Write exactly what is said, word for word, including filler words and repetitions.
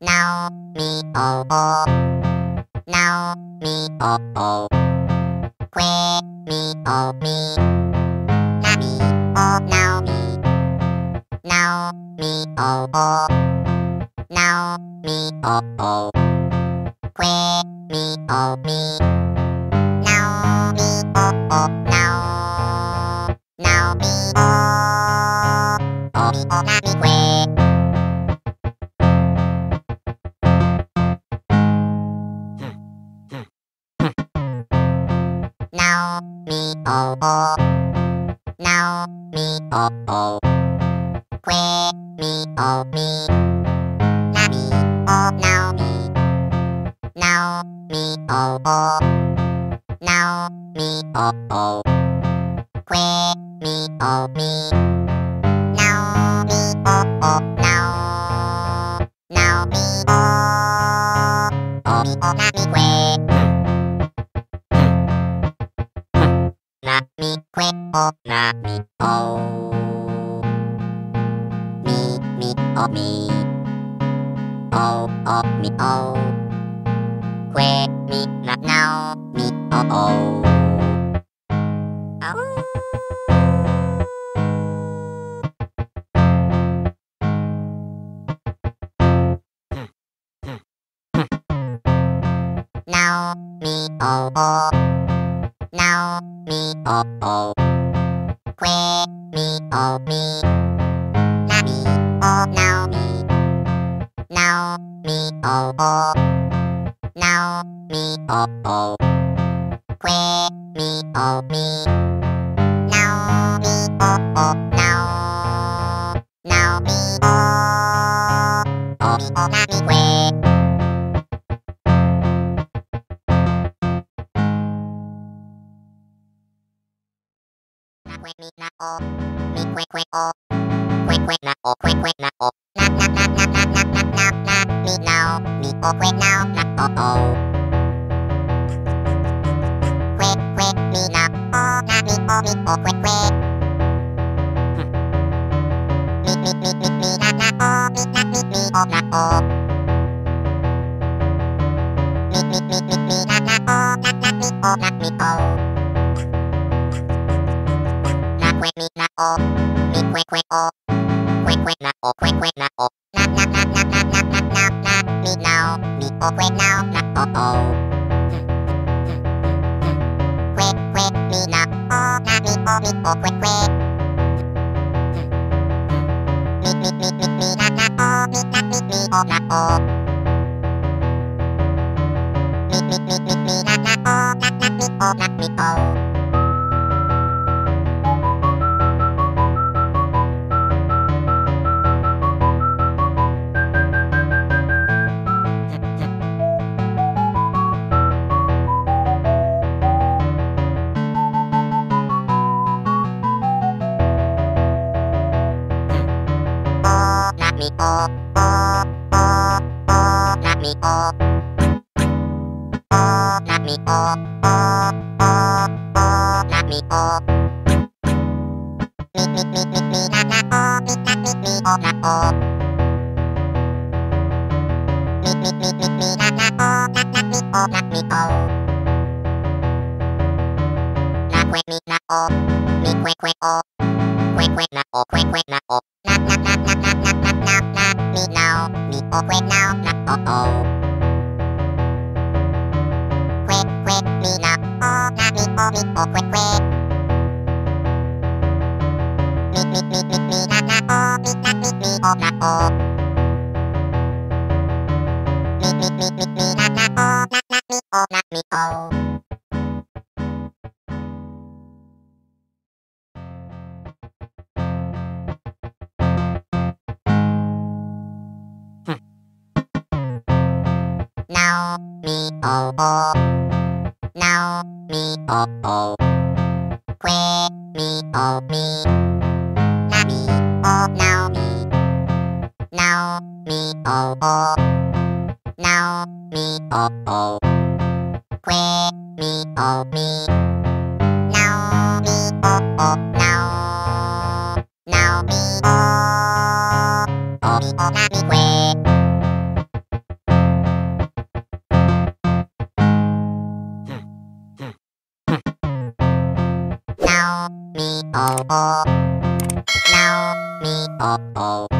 Now me oh oh. Now me oh oh. Que me oh me. Na me oh now me. Now me oh oh. Now me oh oh. Que me oh me. Now me oh oh. Now now me oh oh me oh na me que. Now me oh oh. Now me oh oh. Que me oh me. Na me oh now me. Now me oh oh. Now me oh oh. Que me oh me. Now me oh oh. Now now me oh oh me oh na me que. Na mi que oh na mi oh. Mi mi oh mi. Oh oh mi oh. Que mi na now mi oh oh. Oh. Now me oh oh. Now me oh oh. Que me oh me. Na me oh now me. Now me oh oh. Now me oh oh. Que me oh me. Now me oh oh. Now now me oh oh me oh na me que. Que mi na o, mi que que o, que que na o, que que na o, na na na na na na na na na, mi now, mi o que now na o o. Que que mi na o, na mi o mi o que que. Mi mi mi mi mi na na o, mi na mi mi o na o. Mi mi mi mi mi na na o, na na mi o na mi o. Que mi na o, mi que que o, que que na o, que que na o, na na na na na na na na na, mi now, mi o que now na o o. Que que mi na o, na mi o mi o que que. Mi mi mi mi mi na na o, mi na mi mi o na o. Mi mi mi mi mi na na o, na na mi o na mi o. Mi o o o o na mi o o na mi o o o o na mi o. Mi mi mi mi mi na na o, mi na mi mi o na o. Mi mi mi mi mi na na o, na na mi o na mi o. Na que mi na o, mi que que o, que que na o, que que na o, na na na na na na na na na, mi now, mi o que now na o o. Que que mi na o, na mi o mi o que que. Mi mi mi mi mi na na o, mi na mi mi o na o. Mi mi mi mi mi na na o, na na mi o na mi o. Now me oh oh. Now me oh oh. Que me oh me. Na me oh now me. Now me oh oh. Now me oh oh. Que me oh me. Now me oh oh. Now now me oh oh me oh na me que. now me oh oh now me oh oh